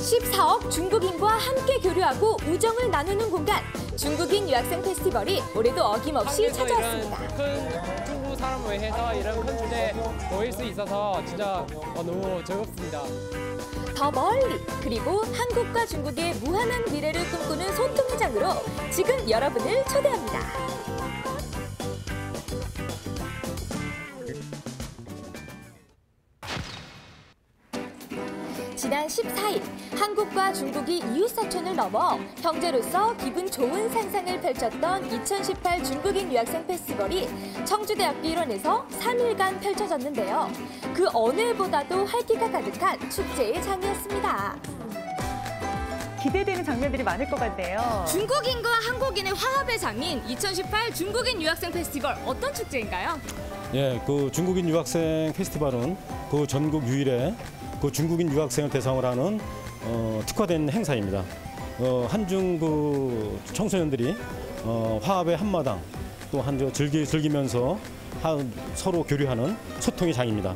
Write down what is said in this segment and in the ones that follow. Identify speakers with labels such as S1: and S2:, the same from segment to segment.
S1: 14억 중국인과 함께 교류하고 우정을 나누는 공간, 중국인 유학생 페스티벌이 올해도 어김없이 찾아왔습니다.
S2: 큰 중국 사람을 위해서 이런 큰 주제에 모일 수 있어서 진짜 너무 즐겁습니다.
S1: 더 멀리, 그리고 한국과 중국의 무한한 미래를 꿈꾸는 소통회장으로 지금 여러분을 초대합니다. 지난 14일, 한국과 중국이 이웃사촌을 넘어 형제로서 기분 좋은 상상을 펼쳤던 2018 중국인 유학생 페스티벌이 청주대학교 일원에서 3일간 펼쳐졌는데요. 그 어느 해보다도 활기가 가득한 축제의 장이었습니다.
S3: 기대되는 장면들이 많을 것 같네요.
S1: 중국인과 한국인의 화합의 장인 2018 중국인 유학생 페스티벌, 어떤 축제인가요?
S4: 예, 그 중국인 유학생 페스티벌은 그 전국 유일의 그 중국인 유학생을 대상으로 하는 특화된 행사입니다. 한중 그 청소년들이 화합의 한마당 또 즐기면서 서로 교류하는 소통의 장입니다.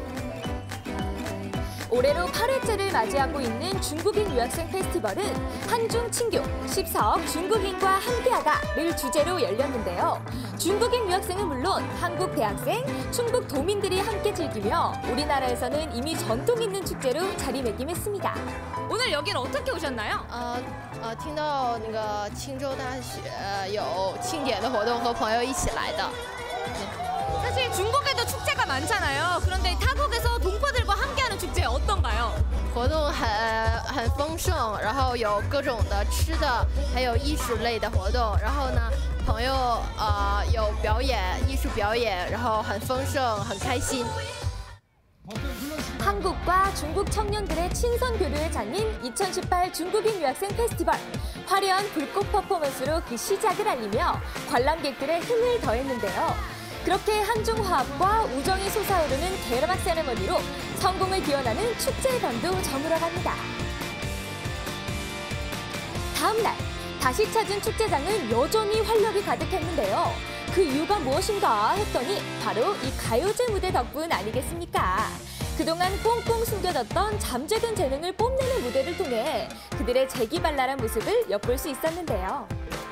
S1: 올해로 8회째를 맞이하고 있는 중국인 유학생 페스티벌은 한중 친교, 14억 중국인과 함께하다를 주제로 열렸는데요. 중국인 유학생은 물론 한국 대학생, 충북 도민들이 함께 즐기며 우리나라에서는 이미 전통 있는 축제로 자리매김했습니다. 오늘 여기는 어떻게 오셨나요?
S5: 听到那个青州大学有庆典的活动，和朋友一起来的。
S1: 사실 중국에도 축제가 많잖아요. 그런데 타국에서 동포들과 함께하는 축제 어떤가요?
S5: 活动很丰盛，然后有各种的吃的，还有艺术类的活动。然后呢，朋友有表演，艺术表演，然后很丰盛，很开心。
S1: 한국과 중국 청년들의 친선 교류의 장인 2018 중국인 유학생 페스티벌. 화려한 불꽃 퍼포먼스로 그 시작을 알리며 관람객들의 힘을 더했는데요. 그렇게 한중 화합과 우정이 솟아오르는 대라막 세레머니로 성공을 기원하는 축제의 밤도 저물어갑니다. 다음 날, 다시 찾은 축제장은 여전히 활력이 가득했는데요. 그 이유가 무엇인가 했더니 바로 이 가요제 무대 덕분 아니겠습니까? 그동안 꽁꽁 숨겨졌던 잠재된 재능을 뽐내는 무대를 통해 그들의 재기발랄한 모습을 엿볼 수 있었는데요.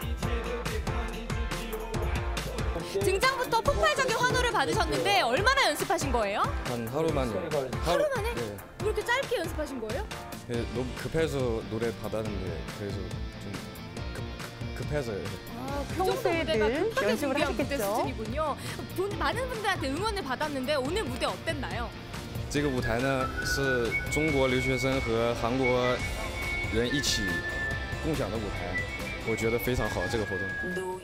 S1: 등장부터 폭발적인 환호를 받으셨는데 얼마나 연습하신 거예요?
S6: 한 하루 만에.
S1: 하루 만에?
S6: 네.
S1: 왜 이렇게 짧게 연습하신 거예요?
S6: 네, 너무 급해서 노래 받았는데 그래서 좀 급해서요.
S3: 평소에는 연습을 하셨겠죠?
S1: 수준이군요. 많은 분들한테 응원을 받았는데 오늘 무대 어땠나요?
S6: 这个舞台呢是中国留学生和韩国人一起共享的舞台，我觉得非常好这个活动。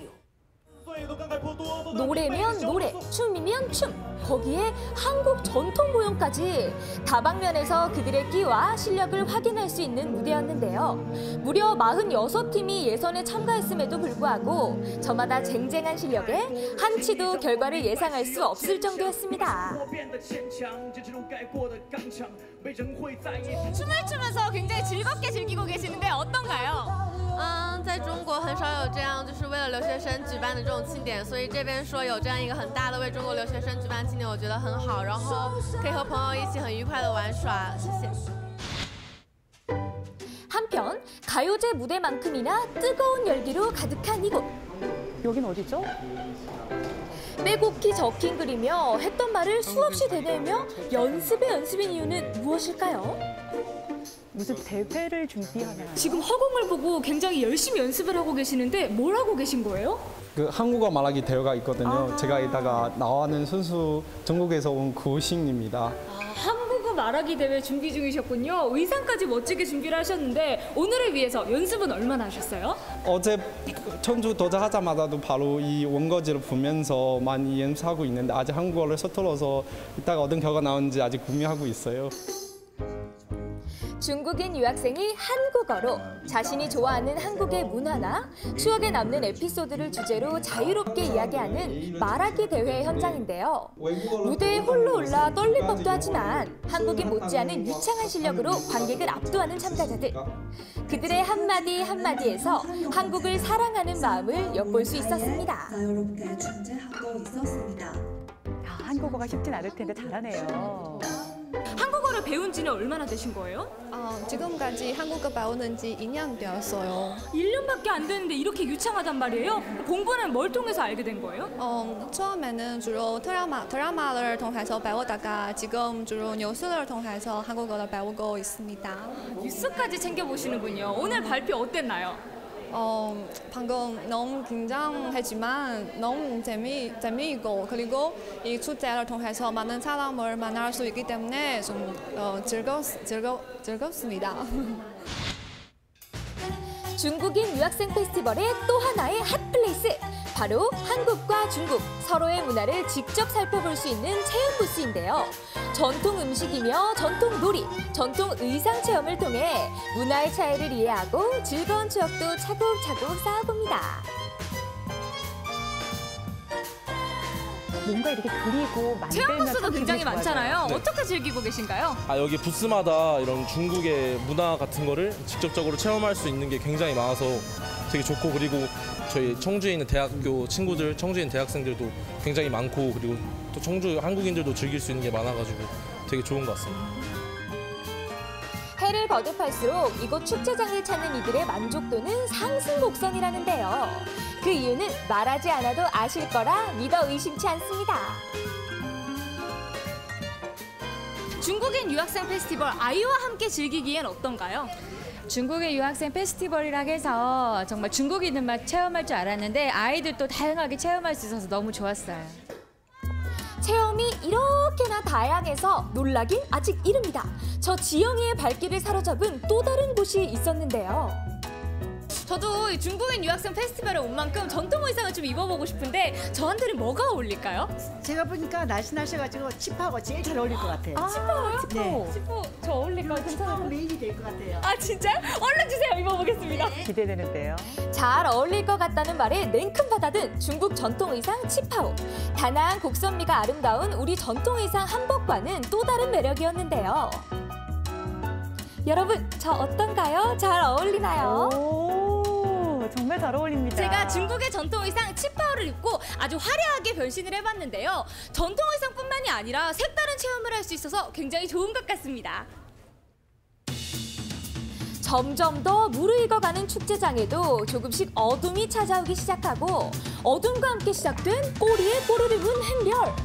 S1: 노래면 노래, 춤이면 춤, 거기에 한국 전통 모형까지 다방면에서 그들의 끼와 실력을 확인할 수 있는 무대였는데요. 무려 46팀이 예선에 참가했음에도 불구하고 저마다 쟁쟁한 실력에 한치도 결과를 예상할 수 없을 정도였습니다. 춤을 추면서 굉장히 즐겁게 즐기고 계시는데 어떤가요?
S5: 在中国很少有这样就是为了留学生举办的这种庆典，所以这边说有这样一个很大的为中国留学生举办庆典，我觉得很好，然后可以和朋友一起很愉快的玩耍，谢谢。
S1: 한편 가요제 무대만큼이나 뜨거운 열기로 가득한 이곳.
S3: 여긴 어디죠?
S1: 빼곡히 적힌 글이며 했던 말을 수없이 되뇌며 연습인 이유는 무엇일까요?
S3: 무슨 대회를 준비하나요?
S1: 지금 허공을 보고 굉장히 열심히 연습을 하고 계시는데 뭘 하고 계신 거예요?
S7: 그 한국어 말하기 대회가 있거든요. 제가 이따가 나와는 선수 전국에서 온 구신입니다.
S1: 한국어 말하기 대회 준비 중이셨군요. 의상까지 멋지게 준비를 하셨는데 오늘을 위해서 연습은 얼마나 하셨어요?
S7: 어제 천주 도착하자마자도 바로 이 원고지를 보면서 많이 연습하고 있는데 아직 한국어를 서툴러서 이따가 어떤 결과 나오는지 아직 고민하고 있어요.
S1: 중국인 유학생이 한국어로 자신이 좋아하는 한국의 문화나 추억에 남는 에피소드를 주제로 자유롭게 이야기하는 말하기 대회 현장인데요. 무대에 홀로 올라 떨릴 법도 하지만 한국인 못지않은 유창한 실력으로 관객을 압도하는 참가자들. 그들의 한마디 한마디에서 한국을 사랑하는 마음을 엿볼 수 있었습니다.
S3: 한국어가 쉽진 않을 텐데 잘하네요.
S1: 한국어를 배운 지는 얼마나 되신 거예요?
S5: 지금까지 한국어 배우는 지 2년 되었어요.
S1: 1년밖에 안 되는데 이렇게 유창하단 말이에요? 공부는 뭘 통해서 알게 된 거예요?
S5: 처음에는 주로 드라마를 통해서 배우다가 지금 주로 뉴스를 통해서 한국어를 배우고 있습니다.
S1: 뉴스까지 챙겨보시는군요. 오늘 발표 어땠나요?
S5: 방금 너무 긴장했지만 너무 재미있고 그리고 이 축제를 통해서 많은 사람을 만날 수 있기 때문에 좀 즐겁습니다.
S1: 중국인 유학생 페스티벌의 또 하나의 핫플레이스! 바로 한국과 중국 서로의 문화를 직접 살펴볼 수 있는 체험 부스인데요. 전통 음식이며 전통 놀이, 전통 의상 체험을 통해 문화의 차이를 이해하고 즐거운 추억도 차곡차곡 쌓아봅니다.
S3: 뭔가 이렇게 그리고 만들면
S1: 체험 부스도
S3: 참
S1: 굉장히
S3: 기분이
S1: 많잖아요.
S3: 좋아져요.
S8: 네.
S1: 어떻게 즐기고 계신가요?
S8: 여기 부스마다 이런 중국의 문화 같은 거를 직접적으로 체험할 수 있는 게 굉장히 많아서 되게 좋고, 그리고 저희 청주에 있는 대학교 친구들, 청주에 있는 대학생들도 굉장히 많고, 그리고 또 청주 한국인들도 즐길 수 있는 게 많아가지고 되게 좋은 것 같습니다.
S1: 해를 거듭할수록 이곳 축제장을 찾는 이들의 만족도는 상승 곡선이라는데요. 그 이유는 말하지 않아도 아실 거라 믿어 의심치 않습니다. 중국인 유학생 페스티벌 아이와 함께 즐기기엔 어떤가요?
S9: 중국의 유학생 페스티벌이라 해서 정말 중국인들만 체험할 줄 알았는데 아이들도 다양하게 체험할 수 있어서 너무 좋았어요.
S1: 체험이 이렇게나 다양해서 놀라긴 아직 이릅니다. 저 지영이의 발길을 사로잡은 또 다른 곳이 있었는데요. 저도 이 중국인 유학생 페스티벌에 온 만큼 전통 의상을 좀 입어보고 싶은데 저한테는 뭐가 어울릴까요?
S10: 제가 보니까 날씬하셔가지고 칩하고 제일 잘 어울릴 것 같아요.
S1: 치포요?
S10: 네.
S1: 치포 저 어울릴까요? 괜찮아요?
S10: 메인이 될 것 같아요.
S1: 아 진짜요? 얼른 주세요. 입어보겠습니다.
S3: 기대되는데요.
S1: 잘 어울릴 것 같다는 말에 냉큼 받아든 중국 전통 의상 치파오. 단아한 곡선미가 아름다운 우리 전통 의상 한복과는 또 다른 매력이었는데요. 여러분, 저 어떤가요? 잘 어울리나요?
S3: 오, 정말 잘 어울립니다.
S1: 제가 중국의 전통 의상 치파오를 입고 아주 화려하게 변신을 해봤는데요. 전통 의상뿐만이 아니라 색다른 체험을 할 수 있어서 굉장히 좋은 것 같습니다. 점점 더 무르익어가는 축제장에도 조금씩 어둠이 찾아오기 시작하고 어둠과 함께 시작된 꼬리에 꼬리를 문 행렬.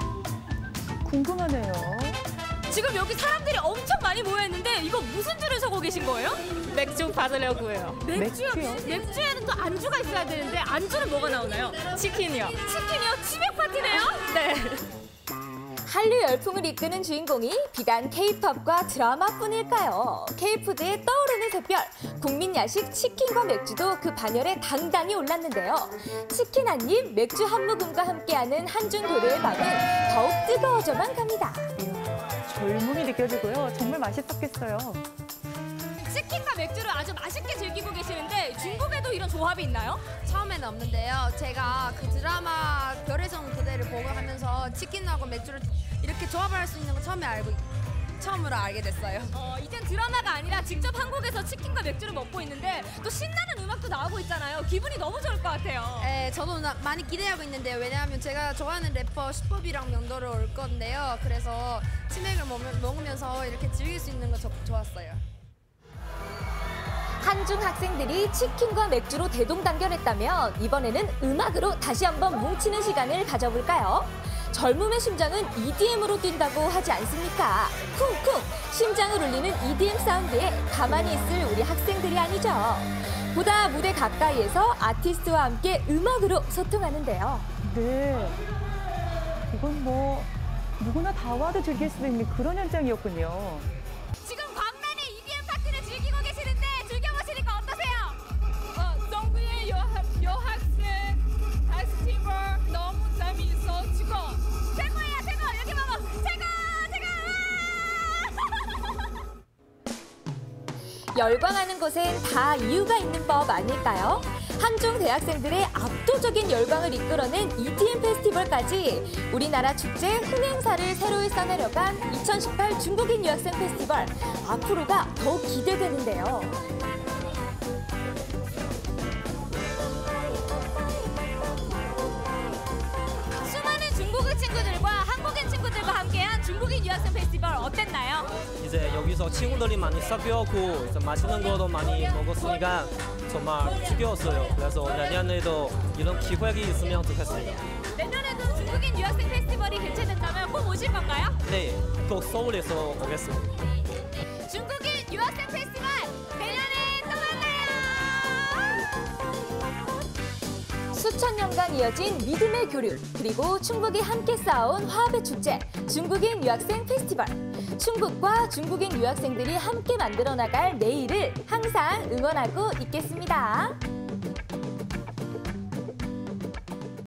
S3: 궁금하네요.
S1: 지금 여기 사람들이 엄청 많이 모여있는데 이거 무슨 줄을 서고 계신 거예요? 맥주 받으려고요. 맥주요? 맥주에는 또 안주가 있어야 되는데 안주는 뭐가 나오나요? 치킨이요. 치킨이요? 치맥 파티네요? 네. 한류 열풍을 이끄는 주인공이 비단 K-팝과 드라마뿐일까요? K-푸드의 떠오르는 샛별, 국민 야식 치킨과 맥주도 그 반열에 당당히 올랐는데요. 치킨 한 입, 맥주 한 모금과 함께하는 한중 교류의 밤은 더욱 뜨거워져만 갑니다.
S3: 젊음이 느껴지고요. 정말 맛있었겠어요.
S1: 치킨과 맥주를 아주 맛있게 즐기고 계시는데 중국에도 이런 조합이 있나요?
S5: 처음에는 없는데요. 제가 그 드라마 별의 정 그대를 보고 하면서 치킨하고 맥주를 이렇게 조합을 할 수 있는 거 처음으로 알게 됐어요.
S1: 이젠 드라마가 아니라 직접 한국에서 치킨과 맥주를 먹고 있는데 또 신나는 음악도 나오고 있잖아요. 기분이 너무 좋을 것 같아요.
S5: 네, 저도 많이 기대하고 있는데요. 왜냐하면 제가 좋아하는 래퍼 슈퍼비랑 명도를 올 건데요. 그래서 치맥을 먹으면서 이렇게 즐길 수 있는 거 좋았어요.
S1: 한중 학생들이 치킨과 맥주로 대동단결했다면 이번에는 음악으로 다시 한번 뭉치는 시간을 가져볼까요? 젊음의 심장은 EDM으로 뛴다고 하지 않습니까? 쿵쿵! 심장을 울리는 EDM 사운드에 가만히 있을 우리 학생들이 아니죠. 보다 무대 가까이에서 아티스트와 함께 음악으로 소통하는데요.
S3: 네. 이건 뭐 누구나 다 와도 즐길 수 있는 그런 현장이었군요.
S1: 지금 광란의 EDM 파티를 즐기고 계시는데 즐겨보시니까 어떠세요?
S11: 정부의 여학생 페스티벌 너무 재미있어 지금
S1: 최고예요, 최고! 여기 봐봐! 최고! 열광하는 곳엔 다 이유가 있는 법 아닐까요? 한중 대학생들의 압도적인 열광을 이끌어낸 EDM 페스티벌까지 우리나라 축제 흥행사를 새로이 써내려간 2018 중국인 유학생 페스티벌. 앞으로가 더욱 기대되는데요. 수많은 중국인 친구들과 한국인 친구들과 함께한 중국 중국인 유학생 페스티벌 어땠나요?
S12: 이제 여기서 친구들이 많이 사귀었고 이제 맛있는 것도 많이 먹었으니까 정말 즐거웠어요. 그래서 내년에도 이런 기회가 있으면 좋겠습니다.
S1: 내년에도 중국인 유학생 페스티벌이 개최된다면 꼭 오실 건가요?
S12: 네, 꼭 서울에서 오겠습니다.
S1: 중국인 유학생 페스티벌 내년에 또 만나요. 수천 년간 이어진 믿음의 교류, 그리고 충북이 함께 쌓아온 화합의 축제, 중국인 유학생 페스티벌. 충북과 중국인 유학생들이 함께 만들어 나갈 내일을 항상 응원하고 있겠습니다.